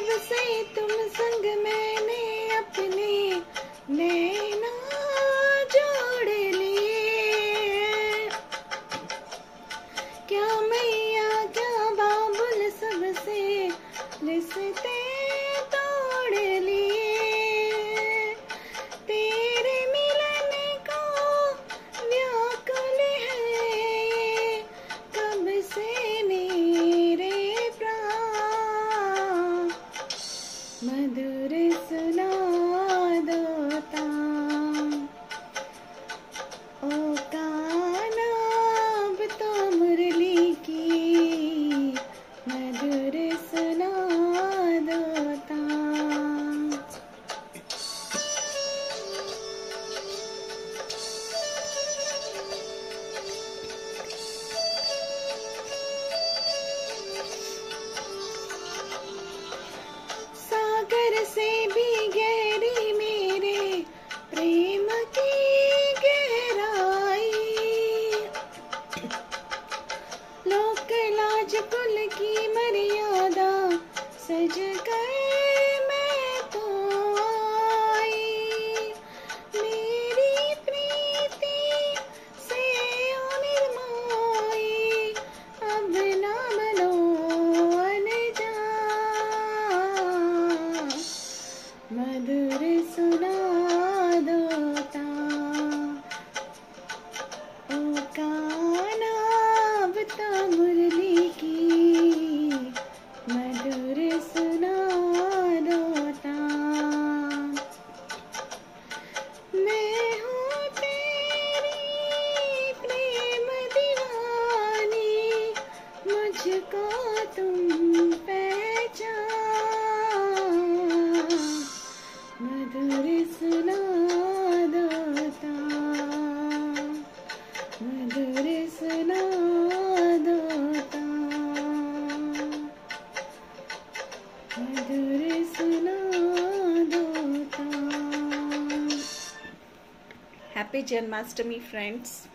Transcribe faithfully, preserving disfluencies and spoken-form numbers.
जब से तुम संग मैंने अपने नैना जोड़ लिए, क्या मैया क्या बाबुल सबसे रिश्ते तोड़ लिए। तेरे मिलन को व्याकुल है कब से मेरे प्राण, मधुर सुना दो तान। ओ कान्हा अब तो मुरली की मधुर सुना दो तान। सागर से भी गहरी मेरे प्रेम की गहराई, लोक लाज कुल की मर्यादा सज कर मैं तो आई। मेरी प्रीति से ओ निर्मोही अब ना बनो अनजान, मधुर सुना दो तान। ओ कान्हा अब तो मुरली की मधुर सुना दो तान। मैं हूँ तेरी प्रेम दीवानी, मुझको तुम पहचान, मधुर सुना दो तान, मधुर सुना दो तान, मधुर सुना दो तान। Happy Janmashtami friends.